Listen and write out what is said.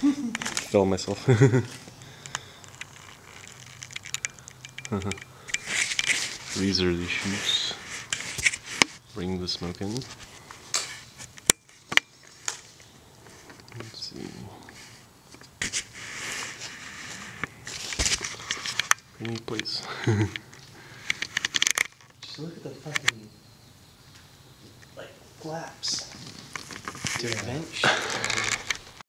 Film myself. These are the chutes. Bring the smoke in. Let's see. Bring me, please. Just look at the fucking, like, flaps. To vent shit.